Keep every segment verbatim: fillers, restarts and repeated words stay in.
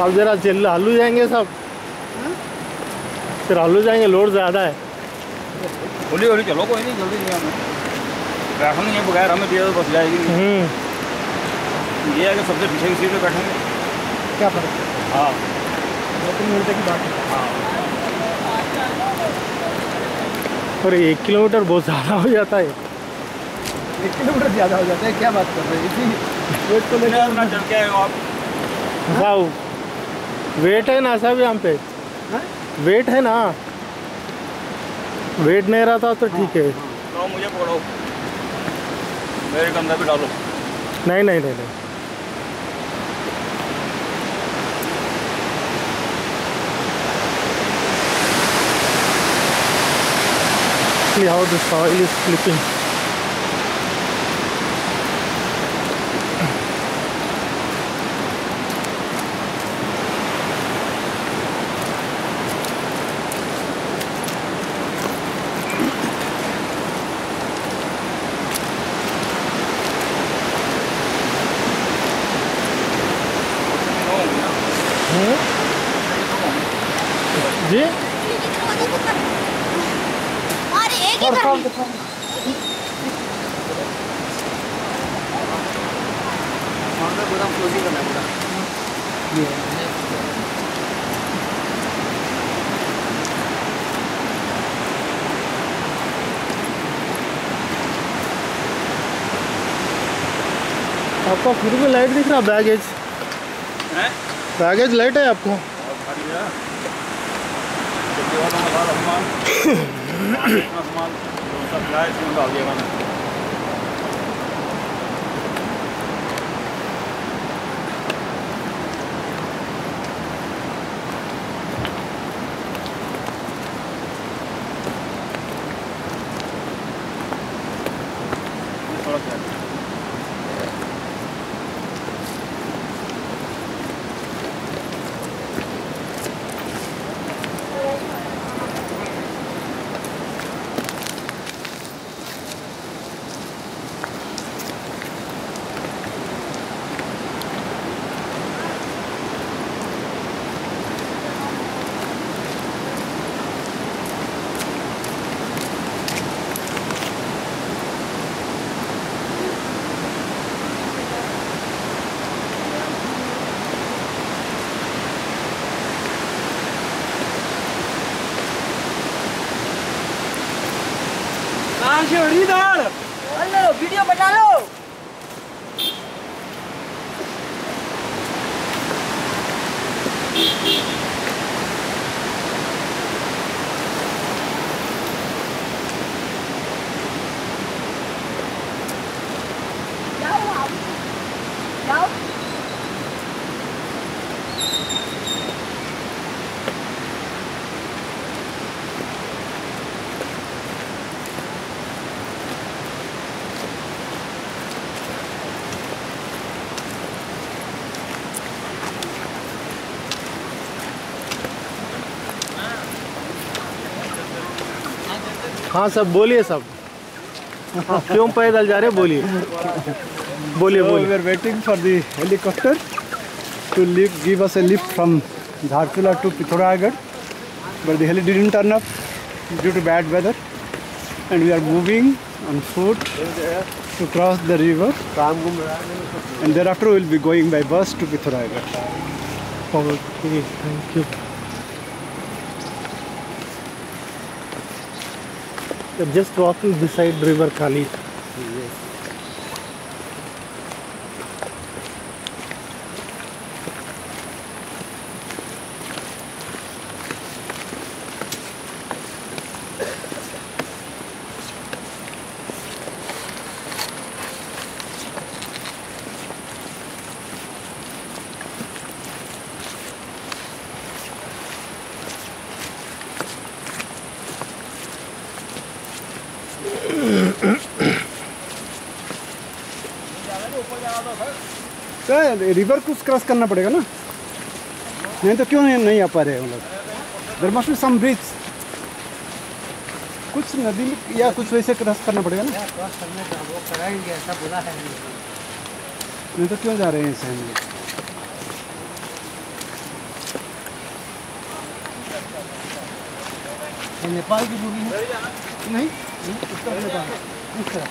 अब जरा चल हल्लू जाएंगे सब, फिर हल्लू जाएंगे, लोड ज़्यादा है। होली होली चलो, कोई नहीं, जल्दी नहीं हमें बैठा नहीं है, बगैर हमें दिया तो बस जाएगी। ये है कि सबसे पीछे की सीट पे बैठेंगे, क्या फर्क है? हाँ दो तीन घंटे की बात है। हाँ। और एक किलोमीटर बहुत ज़्यादा हो जाता है। एक किलोमीटर ज़्यादा हो जाता है, क्या बात कर रहे हैं? इसी वेट को लेकर अपना चल के आए हो आप। साहब वेट है ना साहब, यहाँ पे वेट है ना, वेट नहीं रहता तो ठीक है। तो मुझे पकड़ो, मेरे कंधे पे डालो। नहीं नहीं नहीं नहीं See how the soil is slipping. जी अरे एक ही कर पूरा क्लोजिंग करना है पूरा। आपका फिर भी लाइट दिख रहा, बैगेज हैं? बैगेज लाइट है आपको। हेलो, वीडियो बना लो। जाओ जाओ हाँ सब बोलिए सब। क्यों पैदल जा रहे, बोलिए बोलिए So बोलिए। we are waiting for the helicopter to lift, give us a lift from Dharchula to Pithoragarh, but the heli didn't turn up due to bad weather, and we are moving on foot to cross the river, and thereafter we will be going by bus to Pithoragarh. Okay, thank you. You're just walking beside River Kali. तो river कुछ cross करना पड़ेगा ना, नहीं तो क्यों नहीं, नहीं आ पा रहे हम लोग। There must be some bridge, कुछ नदी में या कुछ वैसे क्रॉस करना पड़ेगा ना। क्रॉस करने का वो कराएंगे ऐसा बोला है, नहीं तो क्यों जा रहे हैं ऐसे हम लोग। नेपाल की मूवी है नहीं उत्तर नेपाल अच्छा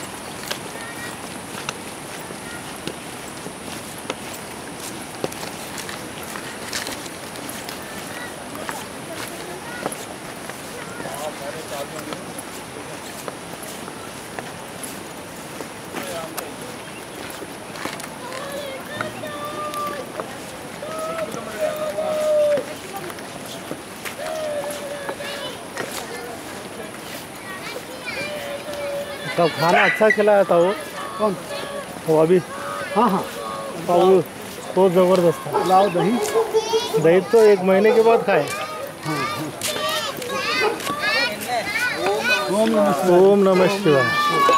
तब खाना अच्छा खिलाया था वो कौन वो अभी हाँ हाँ और वो बहुत ज़बरदस्त था। पुलाव दही दही तो एक महीने के बाद खाए। ओम नमः शिवाय। ओम नमः शिवाय।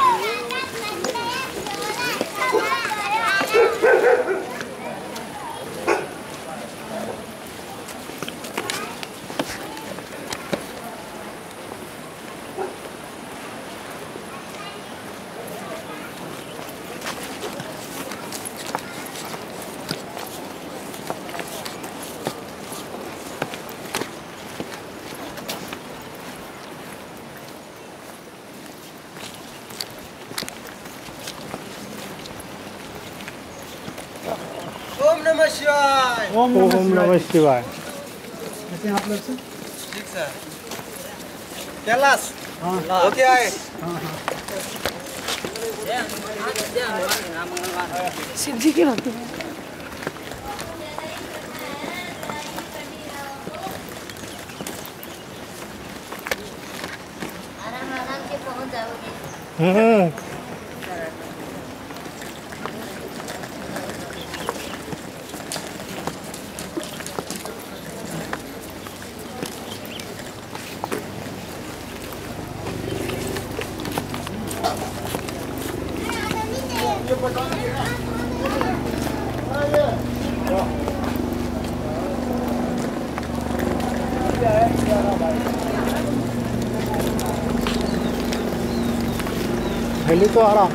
ओम नमः शिवाय। ओम ओम नमः शिवाय। नमः शिवाय। कैसे हैं आप लोग से ठीक सर। कैलाश हाँ ओके आए। शिव जी की भक्ति में आराम आराम से पहुंच जाओगे। हम्म हेली तो आ रहा।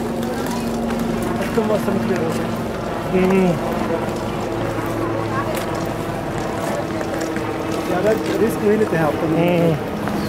तो मौसम के हम्म ज़्यादा रिस्क नहीं लेते हैं आप तो हम्म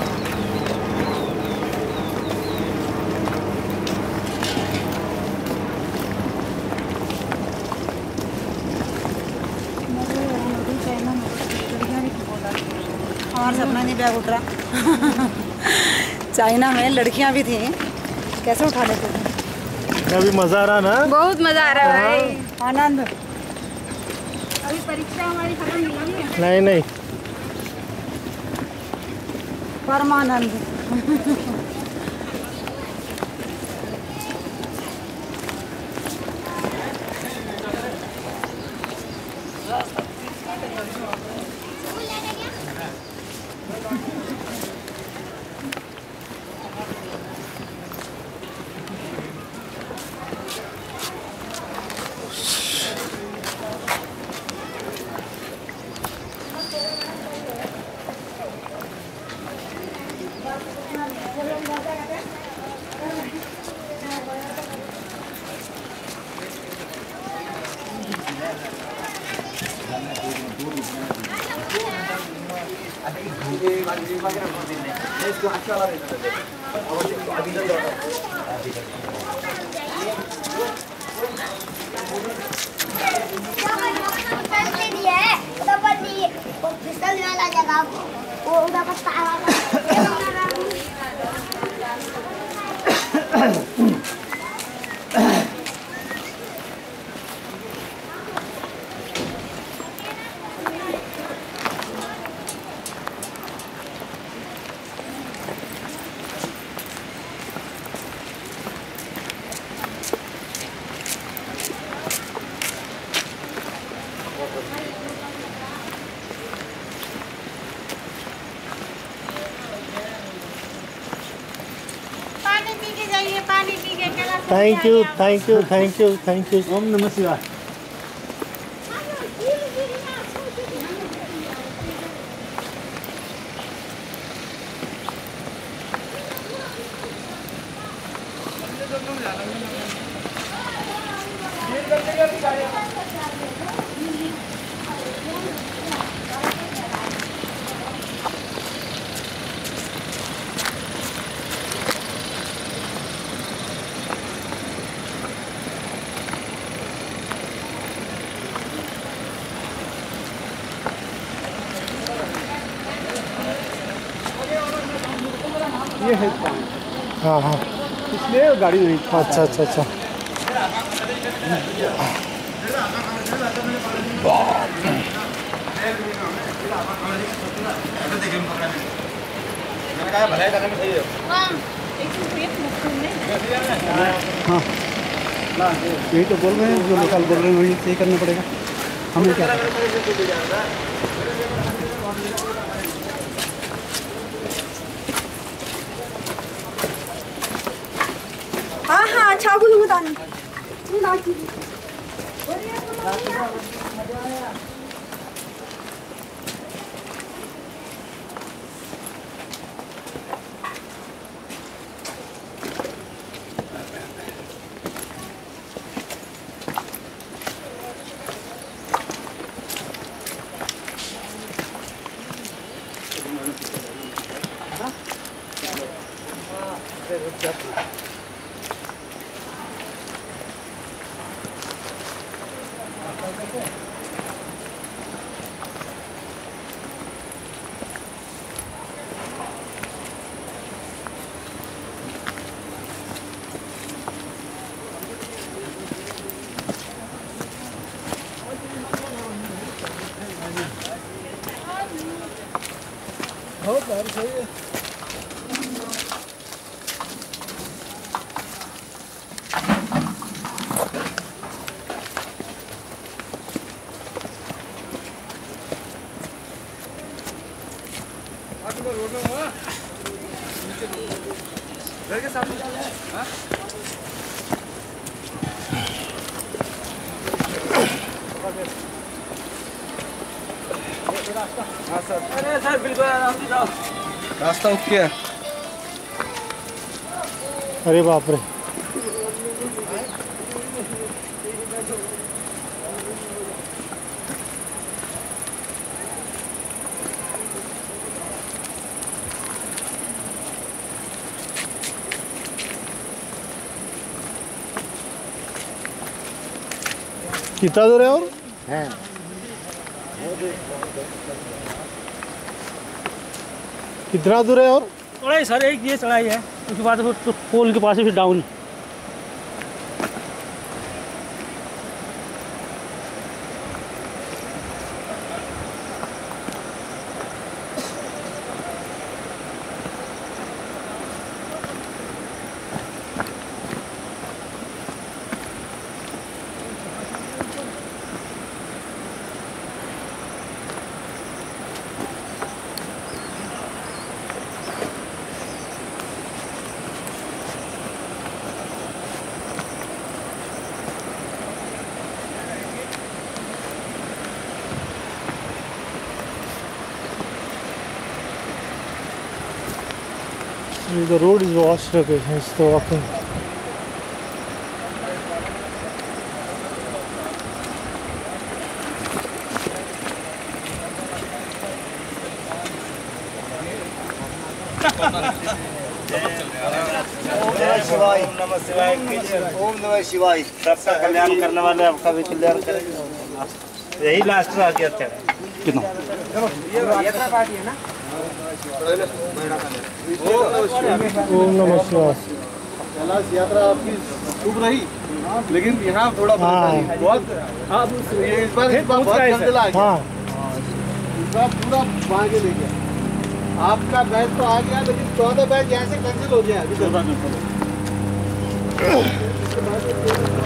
हमारा सपना नहीं बैग उठ रहा। चाइना में लड़कियां भी थी, कैसे उठा लेते थे। अभी मज़ा आ रहा ना। बहुत मजा आ रहा है भाई। आनंद। अभी परीक्षा हमारी खत्म नहीं हुई है। नहीं नहीं परमानंद। वो उधर पर ताला thank you thank you thank you thank you. ओम नमः शिवाय। ये है पॉइंट, हाँ हाँ, इसलिए गाड़ी नहीं। अच्छा अच्छा अच्छा। हाँ यही तो बोल रहे हैं, जो लोकल बोल रहे हैं वही सही करना पड़ेगा, हमें क्या। हाँ हाँ छागू लूँ तानी। अरे सर बिल्कुल आराम से जाओ, रास्ता ओके है। अरे बाप रे, कितना दूर है और? कितना दूर है और? चढ़ाई सर एक ये चढ़ाई है, उसके बाद फिर तो पोल के पास ही फिर down. The road is washed away, it's the walking. शिवाय नमः शिवाय, ओम नमः शिवाय। सबका कल्याण करने वाले आपका भी कल्याण करेंगे। यही लास्ट में आके अच्छा है। कितना ओम नमः शिवाय। कैलाश यात्रा आपकी शुभ रही, लेकिन यहाँ थोड़ा हाँ। बहुत हाँ, ये इस बार इस बार बहुत जल्दी आ गया। हाँ इस बार पूरा मार के ले गया। आपका बैच तो आ गया, लेकिन चौदह बैच यहाँ से कैंसिल हो गया अभी।